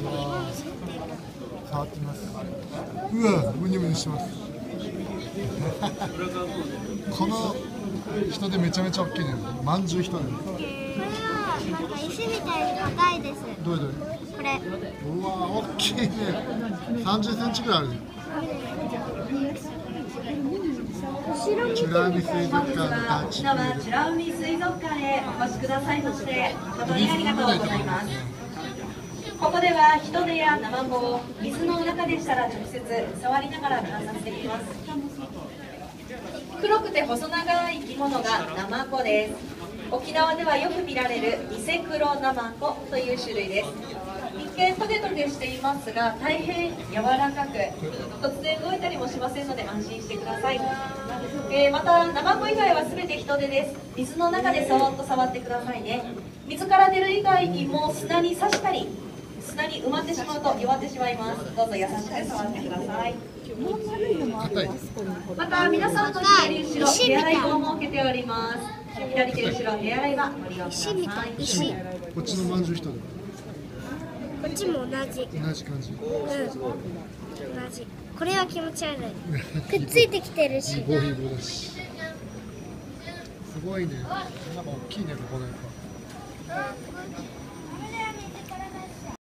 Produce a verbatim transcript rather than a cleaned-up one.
変わってます。うわ、ムニムニしてます。この人でめちゃめちゃ大きいね。マンジュウヒトデ。 これはなんか石みたいに硬いです。 どれどれ。 これ。 うわ、大きいね。三十センチぐらいあるね。美ら海水族館のタッチプール。 美ら海水族館へお越しくださいまして誠にありがとうございます。ここではヒトデやナマコを水の中でしたら直接触りながら観察できます。黒くて細長い生き物がナマコです。沖縄ではよく見られるニセクロナマコという種類です。一見トゲトゲしていますが大変柔らかく突然動いたりもしませんので安心してください。えー、またナマコ以外は全てヒトデです。水の中でそーっと触ってくださいね。水から出る以外にも砂に刺したり砂に埋まってしまうと弱ってしまいます。どうぞ優しく触ってください。また皆さんの左後ろ手洗い棒も設けております。左手後ろ手洗い場ご利用ください。 石。 こっちのまんじゅうヒトデ。 こっちも同じ。 同じ感じ。 うん。同じ。これは気持ち悪い。くっついてきてるし。 ボーイボーだし。すごいね。なんか大きいね、ここのやっぱ。